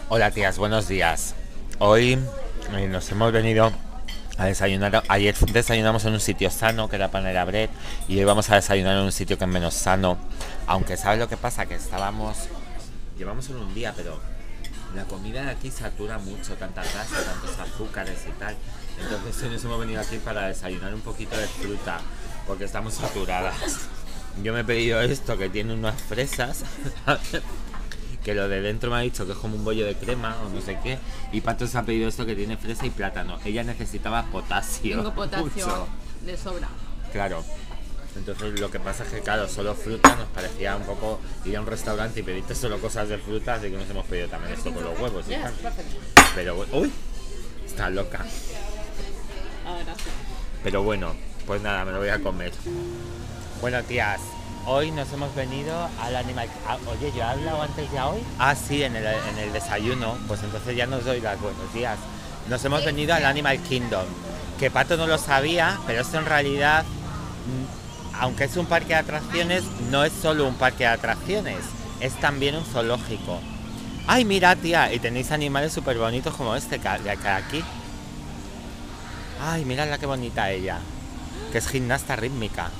Hola tías, buenos días. Hoy nos hemos venido a desayunar. Ayer desayunamos en un sitio sano que era Panera Bread y hoy vamos a desayunar en un sitio que es menos sano. Aunque sabes lo que pasa, que llevamos solo un día, pero la comida de aquí satura mucho, tanta grasa, tantos azúcares y tal. Entonces hoy nos hemos venido aquí para desayunar un poquito de fruta porque estamos saturadas. Yo me he pedido esto que tiene unas fresas. Que lo de dentro me ha dicho que es como un bollo de crema o no sé qué. Y Pato se ha pedido esto que tiene fresa y plátano. Ella necesitaba potasio. Tengo potasio mucho. de sobra. Claro. Entonces lo que pasa es que claro, solo fruta nos parecía un poco ir a un restaurante y pedirte solo cosas de fruta, así que nos hemos pedido también esto con los huevos y Yes, tal. perfect. Pero uy, está loca. Gracias. Pero bueno, pues nada, me lo voy a comer. Bueno, tías, hoy nos hemos venido al Animal... oye, ¿yo he hablado antes ya hoy? Ah, sí, en el desayuno. Pues entonces ya nos doy las buenos días. Nos hemos venido al Animal Kingdom. Que Pato no lo sabía, pero esto en realidad, aunque es un parque de atracciones, no es solo un parque de atracciones. Es también un zoológico. Ay, mira, tía, y tenéis animales súper bonitos como este de aquí. Ay, mírala qué bonita ella. Que es gimnasta rítmica.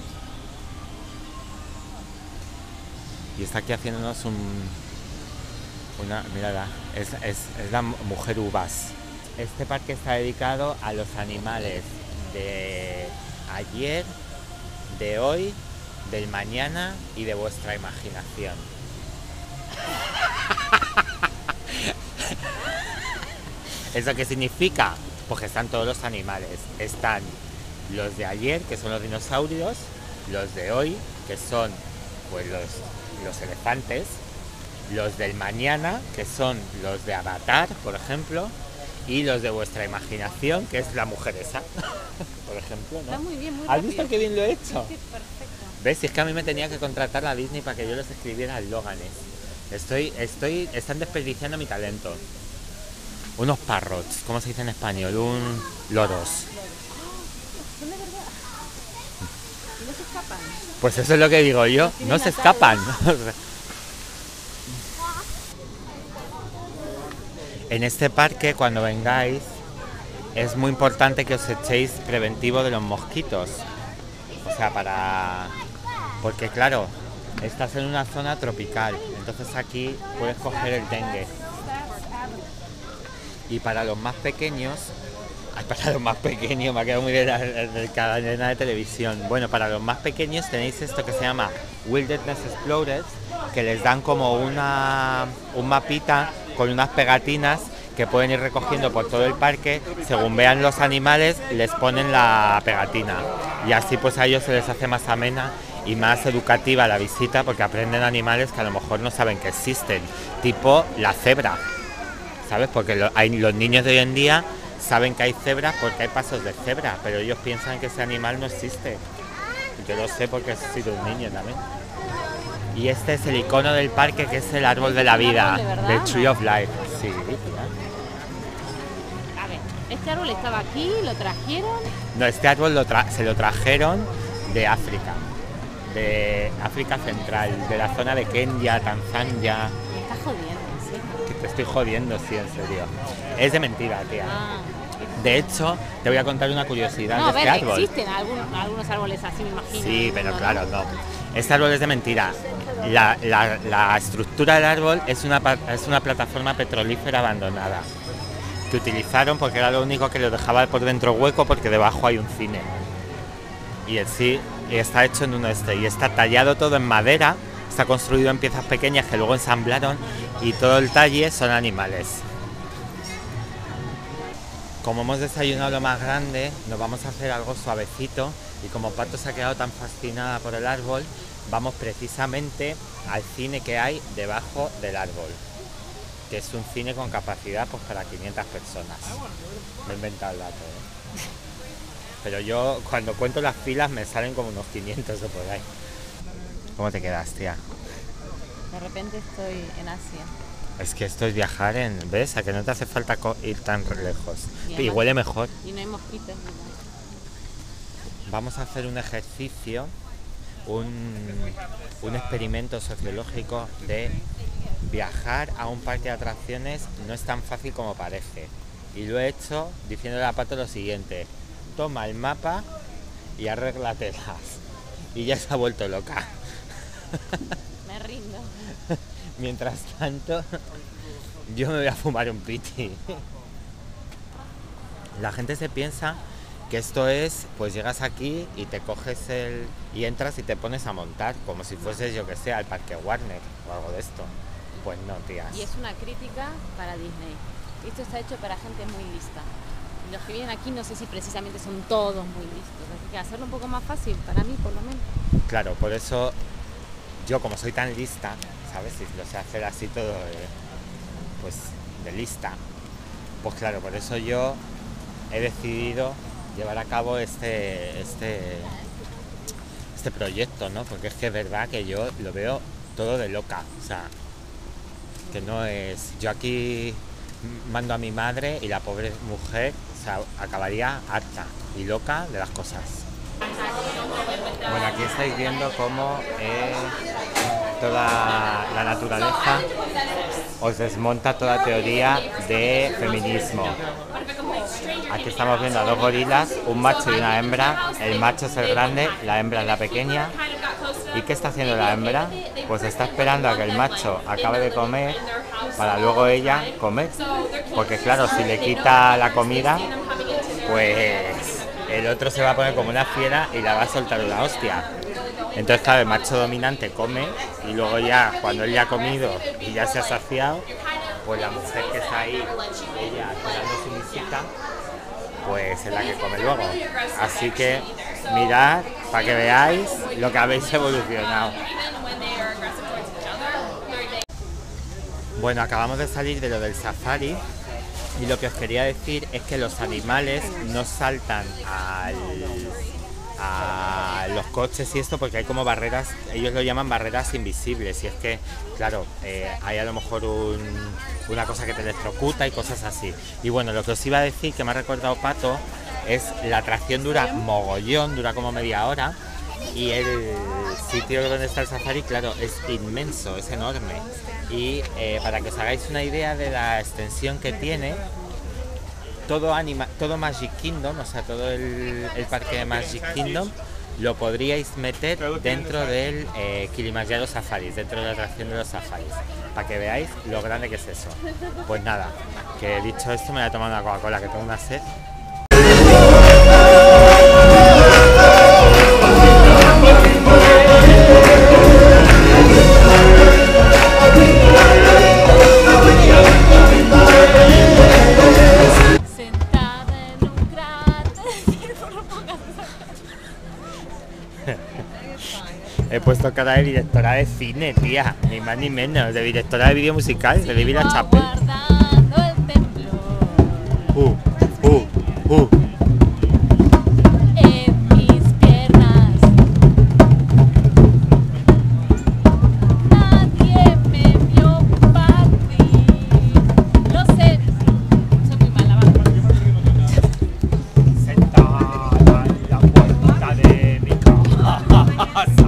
Y está aquí haciéndonos mírala, es la mujer uvas. Este parque está dedicado a los animales de ayer, de hoy, del mañana y de vuestra imaginación. ¿Eso qué significa? Pues que están todos los animales. Están los de ayer, que son los dinosaurios, los de hoy, que son pues los elefantes, los del mañana, que son los de Avatar, por ejemplo, y los de vuestra imaginación, que es la mujer esa, por ejemplo, ¿no? Está muy bien, muy ¿Has rápido. visto qué bien lo he hecho? Sí, perfecto. ¿Ves? Si es que a mí me tenía que contratar la Disney para que yo les escribiera eslóganes. Están desperdiciando mi talento. Unos parrots, ¿cómo se dice en español? Loros. Son de verdad. No se escapan. Pues eso es lo que digo yo, no se escapan. En este parque, cuando vengáis, es muy importante que os echéis preventivo de los mosquitos. O sea, porque claro, estás en una zona tropical, entonces aquí puedes coger el dengue. Y para los más pequeños, me ha quedado muy bien la cadena de televisión. Bueno, para los más pequeños tenéis esto que se llama Wilderness Explorers, que les dan como un mapita con unas pegatinas que pueden ir recogiendo por todo el parque. Según vean los animales, les ponen la pegatina. Y así pues a ellos se les hace más amena y más educativa la visita, porque aprenden animales que a lo mejor no saben que existen, tipo la cebra. ¿Sabes? Porque los niños de hoy en día saben que hay cebras porque hay pasos de cebra, pero ellos piensan que ese animal no existe. Yo lo sé porque he sido un niño también. Y este es el icono del parque, que es el árbol de la vida, ¿De the Tree of Life. Sí, A ver, este árbol estaba aquí, lo trajeron. no, este árbol se lo trajeron de África Central, de la zona de Kenia, Tanzania. Me está jodiendo, ¿sí? Que te estoy jodiendo, sí, en serio. Es de mentira, tía. Ah. De hecho, te voy a contar una curiosidad No, a de este ver, árbol. existen algunos árboles así, me imagino. Sí, en el pero mundo, claro, ¿no? no. Este árbol es de mentira. La estructura del árbol es una plataforma petrolífera abandonada que utilizaron porque era lo único que lo dejaba por dentro hueco, porque debajo hay un cine. Y en sí está hecho en y está tallado todo en madera, está construido en piezas pequeñas que luego ensamblaron, y todo el talle son animales. Como hemos desayunado lo más grande, nos vamos a hacer algo suavecito, y como Pato se ha quedado tan fascinada por el árbol, vamos precisamente al cine que hay debajo del árbol, que es un cine con capacidad pues para 500 personas. Me he inventado el dato, ¿eh? Pero yo cuando cuento las filas me salen como unos 500 o por ahí. ¿Cómo te quedas, tía? De repente estoy en Asia. Es que esto es viajar ¿ves? A que no te hace falta ir tan lejos. Y además, huele mejor. Y no hay mosquitos ni nada. Vamos a hacer un ejercicio, un experimento sociológico de viajar a un parque de atracciones no es tan fácil como parece. Y lo he hecho diciéndole a Pato lo siguiente: toma el mapa y arréglatelas. Y ya se ha vuelto loca. Me rindo. Mientras tanto, yo me voy a fumar un piti. La gente se piensa que esto es, pues llegas aquí y te coges y entras y te pones a montar, como si fueses, yo que sé, al Parque Warner o algo de esto. Pues no, tías. Y es una crítica para Disney. Esto está hecho para gente muy lista. Y los que vienen aquí no sé si precisamente son todos muy listos. Así que hacerlo un poco más fácil, para mí por lo menos. Claro, por eso yo, como soy tan lista, ¿sabes? Si lo sé hacer así todo, pues de lista. Pues claro, por eso yo he decidido llevar a cabo este proyecto, ¿no? Porque es que es verdad que yo lo veo todo de loca, o sea, que no es... Yo aquí mando a mi madre y la pobre mujer, o sea, acabaría harta y loca de las cosas. Bueno, aquí estáis viendo cómo toda la naturaleza os desmonta toda teoría de feminismo. Aquí estamos viendo a dos gorilas, un macho y una hembra. El macho es el grande, la hembra es la pequeña. ¿Y qué está haciendo la hembra? Pues está esperando a que el macho acabe de comer para luego ella comer. Porque claro, si le quita la comida, pues el otro se va a poner como una fiera y la va a soltar una hostia. Entonces claro, el macho dominante come y luego ya, cuando él ya ha comido y ya se ha saciado, pues la mujer que está ahí, ella dando su visita, pues es la que come luego. Así que mirad para que veáis lo que habéis evolucionado. Bueno, acabamos de salir de lo del safari y lo que os quería decir es que los animales no saltan a los coches y esto porque hay como barreras, ellos lo llaman barreras invisibles, y es que claro, hay a lo mejor una cosa que te electrocuta y cosas así. Y bueno, lo que os iba a decir, que me ha recordado Pato, es la atracción dura mogollón, dura como media hora, y el sitio donde está el safari, claro, es inmenso, es enorme. Y para que os hagáis una idea de la extensión que tiene, todo Magic Kingdom, o sea, todo el parque de Magic Kingdom, lo podríais meter dentro del Kilimanjaro Safaris, dentro de la atracción de los safaris, para que veáis lo grande que es eso. Pues nada, que dicho esto me voy a tomar una Coca-Cola, que tengo una sed. He puesto cara de directora de cine, tía, ni más ni menos, de directora de vídeo musical, de David Chapel. En mis piernas. Nadie me vio partir. Lo sé. Soy muy mala, Sentada en la puerta de mi casa.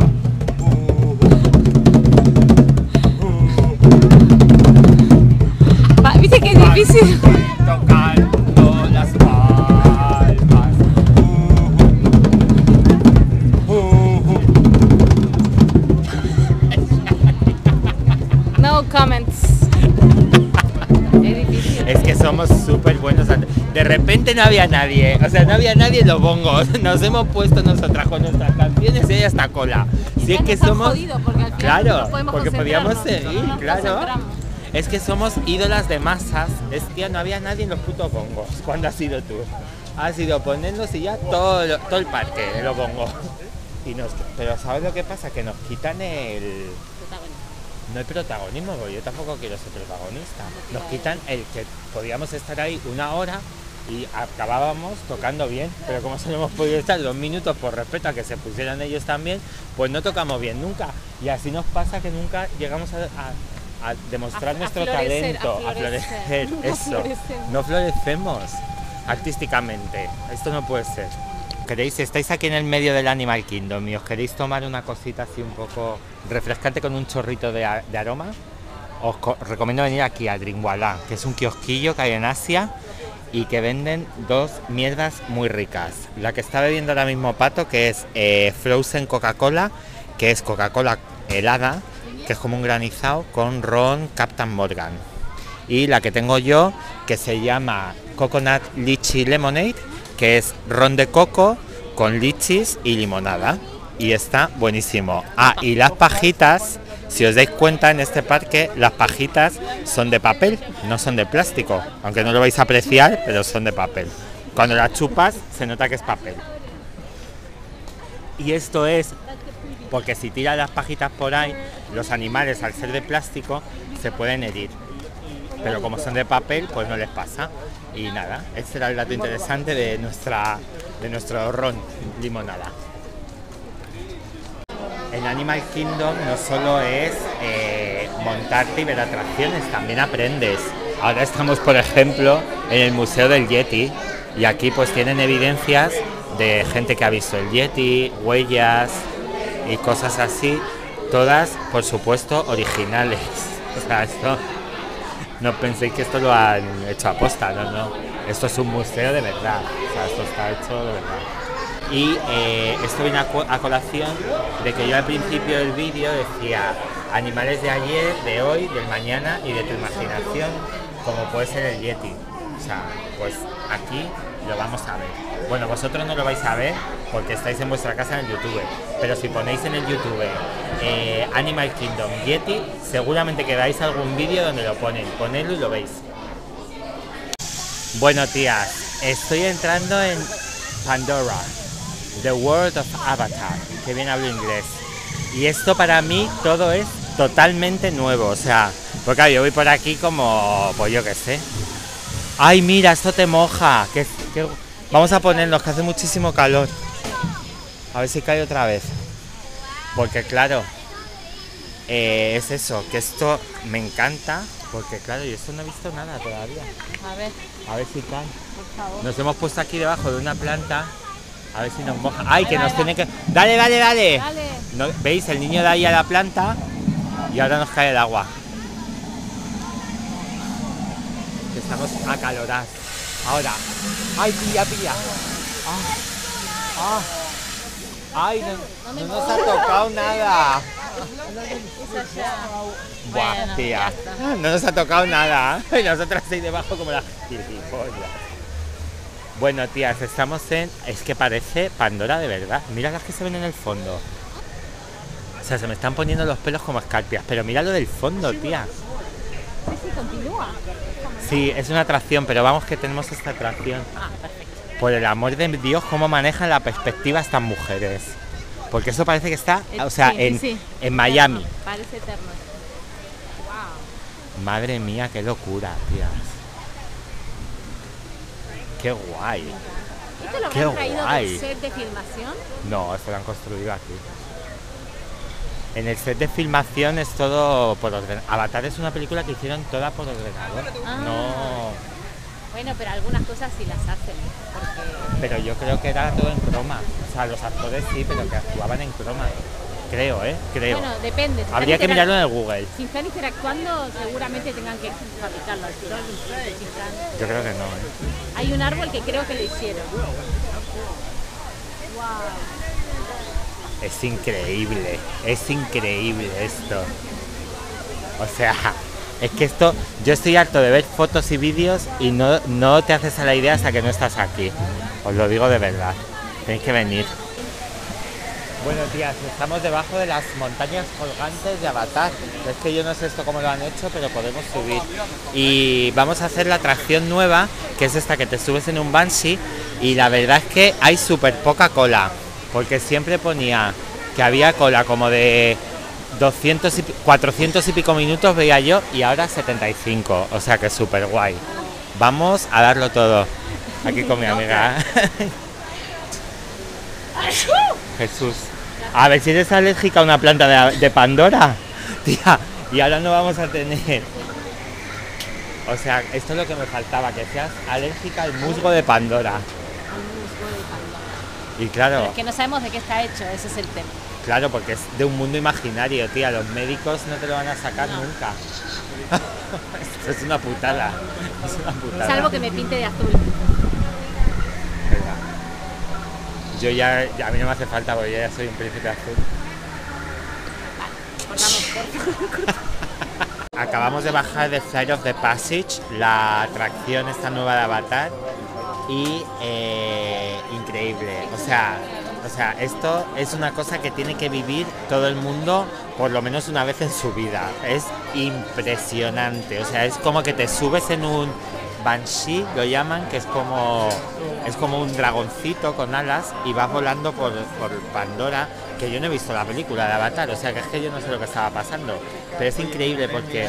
¿Viste que es difícil? Tocando las palmas. No comments. Es difícil. Es que somos súper buenos. De repente no había nadie, o sea, no había nadie en los bongos. Nos hemos puesto nosotras con nuestras canciones y ella está cola. Si es que somos. Porque al final Claro, no podemos porque podíamos concentrarnos, seguir, no nos claro. concentramos. Es que somos ídolas de masas. Es que no había nadie en los putos bongos. ¿Cuándo has sido tú? Has ido ponernos y ya todo el parque de los bongos. Pero ¿sabes lo que pasa? Que nos quitan no el protagonismo, porque yo tampoco quiero ser protagonista. Nos quitan el que podíamos estar ahí una hora y acabábamos tocando bien, pero como solo hemos podido estar 2 minutos por respeto a que se pusieran ellos también, pues no tocamos bien nunca. Y así nos pasa que nunca llegamos a demostrar nuestro talento, a florecer, eso. No florecemos artísticamente, esto no puede ser. ¿Queréis? Estáis aquí en el medio del Animal Kingdom y os queréis tomar una cosita así un poco refrescante con un chorrito de aroma. recomiendo venir aquí a Drinkwater, que es un kiosquillo que hay en Asia y que venden dos mierdas muy ricas. La que está bebiendo ahora mismo Pato, que es Frozen Coca-Cola, que es Coca-Cola helada, que es como un granizado con ron Captain Morgan. Y la que tengo yo, que se llama Coconut Lychee Lemonade, que es ron de coco con lichis y limonada. Y está buenísimo. Ah, y las pajitas, si os dais cuenta en este parque, las pajitas son de papel, no son de plástico. Aunque no lo vais a apreciar, pero son de papel. Cuando las chupas, se nota que es papel. Y esto es porque si tiras las pajitas por ahí, los animales, al ser de plástico, se pueden herir. Pero como son de papel, pues no les pasa. Y nada, este era el dato interesante de nuestro ron limonada. En Animal Kingdom no solo es montarte y ver atracciones, también aprendes. Ahora estamos, por ejemplo, en el Museo del Yeti y aquí pues tienen evidencias de gente que ha visto el Yeti, huellas y cosas así, todas, por supuesto, originales. O sea, esto, no penséis que esto lo han hecho a posta, no. Esto es un museo de verdad, o sea, esto está hecho de verdad. Y esto viene a colación de que yo al principio del vídeo decía animales de ayer, de hoy, del mañana y de tu imaginación, como puede ser el Yeti. O sea, pues aquí lo vamos a ver. Bueno, vosotros no lo vais a ver porque estáis en vuestra casa en el YouTube, pero si ponéis en el YouTube Animal Kingdom Yeti, seguramente que veáis algún vídeo donde lo ponen. Ponedlo y lo veis. Bueno, tías, estoy entrando en Pandora, The World of Avatar, que bien hablo inglés. Y esto para mí todo es totalmente nuevo, o sea, porque claro, yo voy por aquí como, pues yo qué sé. Ay, mira, esto te moja. Vamos a ponernos, que hace muchísimo calor. A ver si cae otra vez. Porque claro, es eso, que esto me encanta. Porque claro, yo esto no he visto nada todavía. A ver si cae. Por favor. Nos hemos puesto aquí debajo de una planta. A ver si nos moja. ¡Ay, que nos tiene que... ¡Dale! No, ¿veis? El niño da ahí a la planta y ahora nos cae el agua. Estamos acalorados. Ahora. ¡Ay, pilla! ¡Ay, no nos ha tocado nada! Buah, Bueno, tía. No nos ha tocado nada. Y nosotras ahí debajo como las gilipollas. Bueno, tías, estamos en... Es que parece Pandora de verdad. Mira las que se ven en el fondo. O sea, se me están poniendo los pelos como escarpias. Pero mira lo del fondo, tía. Sí, continúa. Sí, es una atracción, pero vamos que tenemos esta atracción. Perfecto. Por el amor de Dios, cómo manejan la perspectiva estas mujeres. Porque eso parece que está, o sea, Sí. en Miami. Parece eterno. Wow. Madre mía, qué locura, tías. Qué guay. ¿Esto lo Qué habrán traído guay. del set de filmación? No, esto lo han construido aquí. En el set de filmación es todo por ordenador. Avatar es una película que hicieron toda por ordenador. Ah. No. Bueno, pero algunas cosas sí las hacen. Porque... Pero yo creo que era todo en croma. O sea, los actores sí, pero que actuaban en croma. Creo, creo. Bueno, depende. Si Habría están que mirarlo en el Google. Si están interactuando, seguramente tengan que fabricarlo. Si están- Yo creo que no, Hay un árbol que creo que lo hicieron. Wow. Es increíble esto. O sea, es que esto, yo estoy harto de ver fotos y vídeos y no te haces a la idea hasta que no estás aquí. Os lo digo de verdad, tenéis que venir. Bueno, tías, estamos debajo de las montañas colgantes de Avatar. Es que yo no sé esto cómo lo han hecho, pero podemos subir. Y vamos a hacer la atracción nueva, que es esta que te subes en un Banshee. Y la verdad es que hay súper poca cola, porque siempre ponía que había cola como de 400 y pico minutos, veía yo, y ahora 75. O sea que es súper guay. Vamos a darlo todo. Aquí con mi amiga. Jesús. A ver si eres alérgica a una planta de Pandora. Tía, y ahora no vamos a tener. O sea, esto es lo que me faltaba, que seas alérgica al musgo de Pandora. Y claro, Pero es que no sabemos de qué está hecho, ese es el tema. claro, porque es de un mundo imaginario, tía. Los médicos no te lo van a sacar No. nunca. Esto es una putada. Es una putada. Salvo que me pinte de azul. Venga. Yo a mí no me hace falta porque yo ya soy un príncipe azul. Cortamos. Acabamos de bajar de Flight of the Passage, la atracción esta nueva de Avatar, y increíble. O sea, esto es una cosa que tiene que vivir todo el mundo por lo menos una vez en su vida. Es impresionante. O sea, es como que te subes en un Banshee, lo llaman, que es como un dragoncito con alas y vas volando por Pandora, que yo no he visto la película de Avatar, o sea que es que yo no sé lo que estaba pasando, pero es increíble porque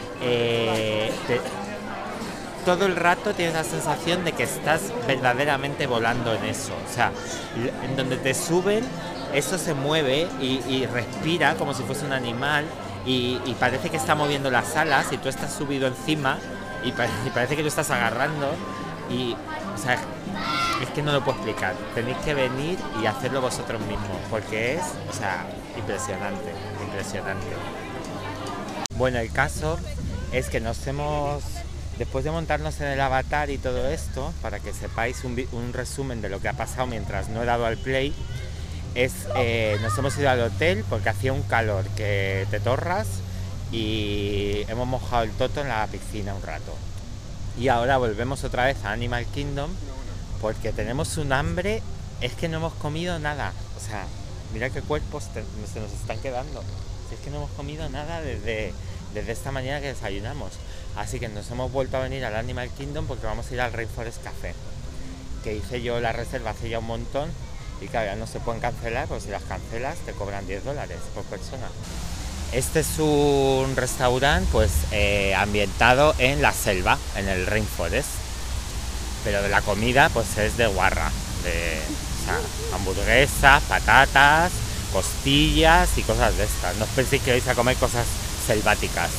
todo el rato tienes la sensación de que estás verdaderamente volando en eso, o sea, en donde te suben, eso se mueve y respira como si fuese un animal y parece que está moviendo las alas y tú estás subido encima y parece que lo estás agarrando y, o sea, es que no lo puedo explicar, tenéis que venir y hacerlo vosotros mismos porque es, o sea, impresionante. Bueno, el caso es que después de montarnos en el Avatar y todo esto, para que sepáis un resumen de lo que ha pasado mientras no he dado al play, nos hemos ido al hotel porque hacía un calor que te torras y hemos mojado el toto en la piscina un rato. Y ahora volvemos otra vez a Animal Kingdom porque tenemos un hambre, es que no hemos comido nada. O sea, mira qué cuerpos se nos están quedando. Si es que no hemos comido nada desde esta mañana que desayunamos. Así que nos hemos vuelto a venir al Animal Kingdom porque vamos a ir al Rainforest Café, que hice yo la reserva hace ya un montón y claro, ya no se pueden cancelar, pues si las cancelas te cobran $10 por persona. Este es un restaurante pues ambientado en la selva, en el Rainforest, pero de la comida pues es de guarra, o sea, hamburguesas, patatas, costillas y cosas de estas. No os penséis que vais a comer cosas selváticas.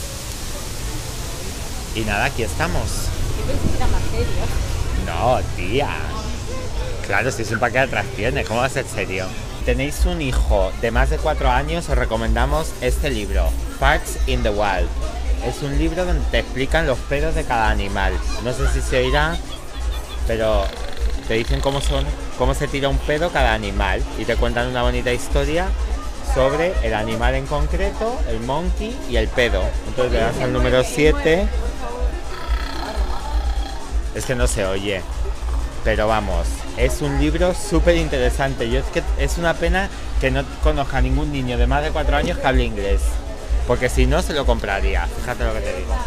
Y nada, aquí estamos. Yo pensé que era más serio. No, tía. Claro, si es un parque de atracciones, ¿cómo va a ser serio? Tenéis un hijo de más de 4 años, os recomendamos este libro, Facts in the Wild. Es un libro donde te explican los pedos de cada animal. No sé si se oirá, pero te dicen cómo se tira un pedo cada animal y te cuentan una bonita historia sobre el animal en concreto, el monkey y el pedo. Entonces le das al número 7. Es que no se oye, pero vamos, es un libro súper interesante. Yo es que es una pena que no conozca a ningún niño de más de 4 años que hable inglés, porque si no se lo compraría, fíjate lo que te digo.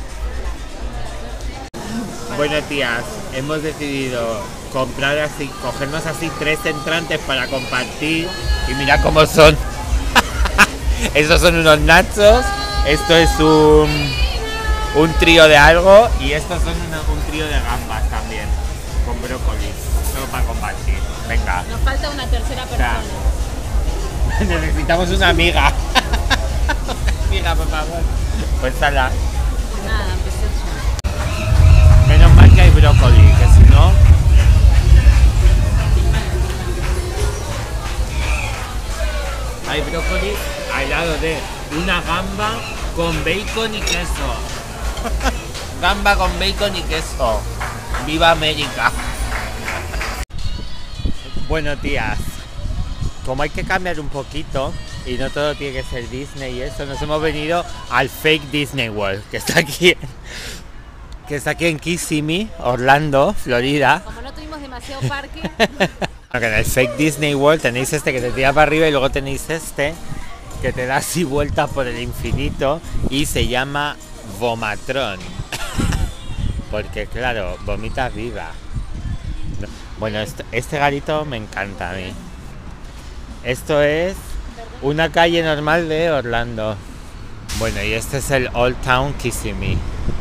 Bueno, tías, hemos decidido cogernos así 3 entrantes para compartir y mira cómo son. Estos son unos nachos, esto es un trío de algo y estos son un trío de gambas también, con brócoli, todo para compartir. Venga. Nos falta una tercera persona. O sea, necesitamos una amiga. Amiga, por favor. Pues sala. Nada, empecé. Menos mal que hay brócoli, que si no... Hay brócoli al lado de una gamba con bacon y queso. Gamba con bacon y queso. ¡Viva América! Bueno, tías, como hay que cambiar un poquito y no todo tiene que ser Disney y eso, nos hemos venido al fake Disney World, que está aquí en Kissimmee, Orlando, Florida. Como no tuvimos demasiado parque. En el fake Disney World tenéis este que te tira para arriba y luego tenéis este que te da así vueltas por el infinito y se llama Vomatron. Porque claro, vomitas viva. Bueno, este garito me encanta a mí. Esto es una calle normal de Orlando. Bueno, y este es el Old Town Kissimmee.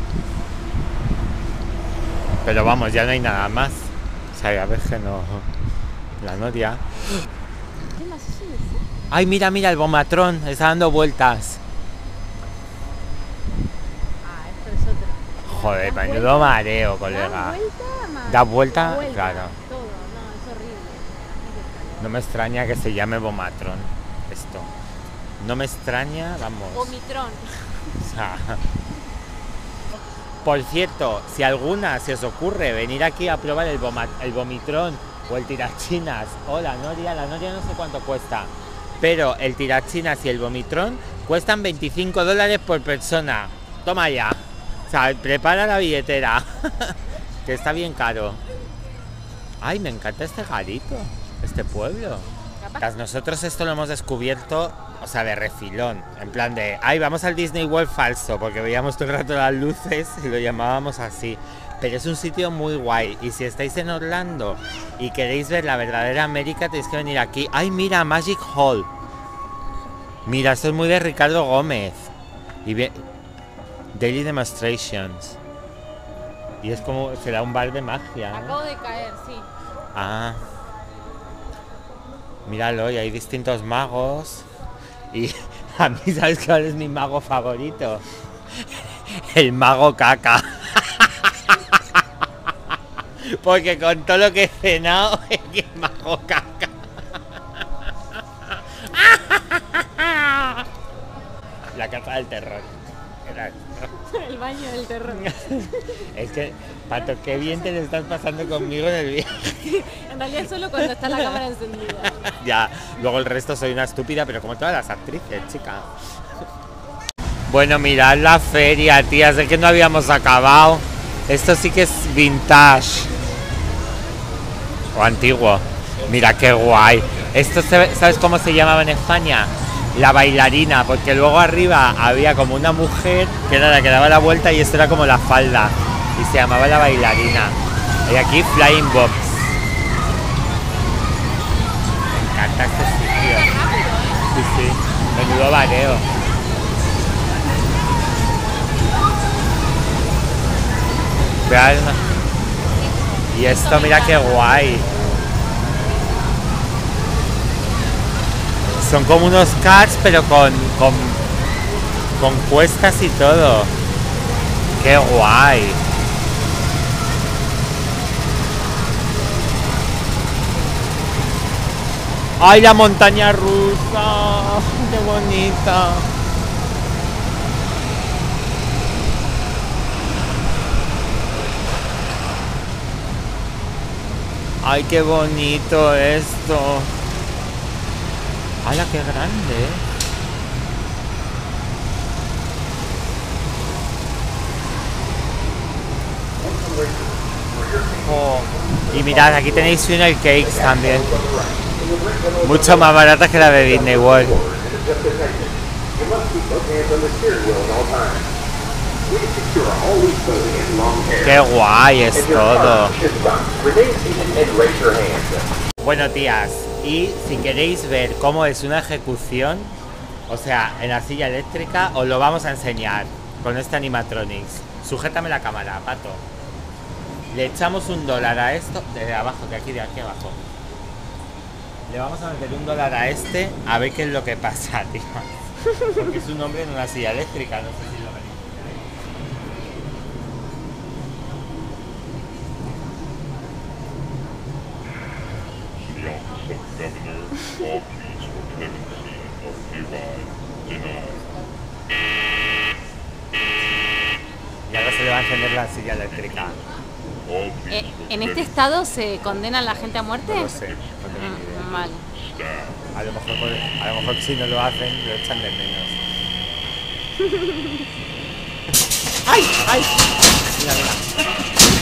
Pero vamos, ya no hay nada más. O sea, a ver que no... La noria. ¿Qué más es eso? Ay, mira, el Vomatron está dando vueltas. Ah, esto es otro. Joder, menudo mareo, colega. ¿Da vuelta? Claro. Todo, no, es horrible. No me extraña que se llame Vomatron esto. No me extraña, vamos. Vomitrón. O sea, Por cierto, si alguna se os ocurre venir aquí a probar el vomitrón o el tirachinas o la noria no sé cuánto cuesta, pero el tirachinas y el vomitrón cuestan $25 por persona. Toma ya. O sea, prepara la billetera, que está bien caro. Ay, me encanta este garito, este pueblo. Nosotros esto lo hemos descubierto, o sea, de refilón, en plan de, ay, vamos al Disney World falso, porque veíamos todo el rato las luces y lo llamábamos así. Pero es un sitio muy guay, y si estáis en Orlando y queréis ver la verdadera América, tenéis que venir aquí. Ay, mira, Magic Hall. Mira, esto es muy de Ricardo Gómez. Y Daily Demonstrations. Y es como, será un bar de magia, ¿no? Acabo de caer, sí. Ah. Míralo, y hay distintos magos. Y a mí, ¿sabes cuál es mi mago favorito? El mago caca. Porque con todo lo que he cenado, es que el mago caca. La casa del terror. El baño del terror. Es que, Pato, qué bien te lo estás pasando conmigo en el viaje. En realidad solo cuando está la cámara encendida. Ya, luego el resto soy una estúpida, pero como todas las actrices, chica. Bueno, mirad la feria, tía, sé que no habíamos acabado. Esto sí que es vintage. O antiguo. Mira qué guay. Esto, ¿sabes cómo se llamaba en España? La bailarina, porque luego arriba había como una mujer que era la que daba la vuelta y esto era como la falda y se llamaba la bailarina. Y aquí Flying Box. Me encanta este sitio. Sí, sí, menudo mareo. Vean. Y esto, mira qué guay. Son como unos karts, pero con cuestas y todo. ¡Qué guay! ¡Ay, la montaña rusa! ¡Qué bonita! ¡Ay, qué bonito esto! ¡Hala, qué grande! Oh. Y mirad, aquí tenéis funnel cakes también. Mucho más baratas que la de Disney World. ¡Qué guay es todo! Bueno, tías, y si queréis ver cómo es una ejecución, o sea, en la silla eléctrica, os lo vamos a enseñar con este animatronics. Sujétame la cámara, Pato. Le echamos $1 a esto, de abajo, de aquí abajo. Le vamos a meter $1 a este, a ver qué es lo que pasa, tío. Porque es un hombre en una silla eléctrica, no sé si lo veréis. Y ahora se le va a encender la silla eléctrica. ¿En este estado se condena a la gente a muerte? No lo sé, no tengo ni idea. Vale. A lo mejor si no lo hacen, lo echan de menos. ¡Ay! ¡Ay! Mira, mira.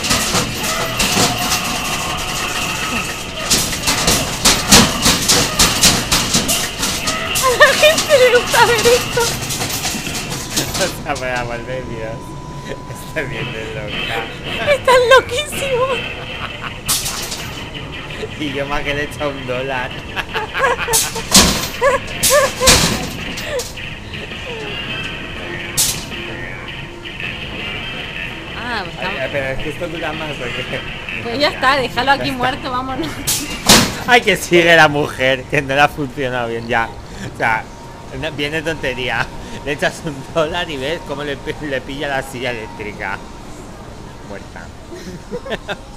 A la gente le gusta ver esto. O sea, por amor de Dios. Está bien de loca. Están loquísimos. Y yo más que le he echado $1. Ah, Ay, pero es que esto dura más porque... pues ya está, déjalo aquí muerto, vámonos. Ay, que sigue la mujer, que no le ha funcionado bien ya. O sea, viene tontería. Le echas $1 y ves cómo le pilla la silla eléctrica. Muerta.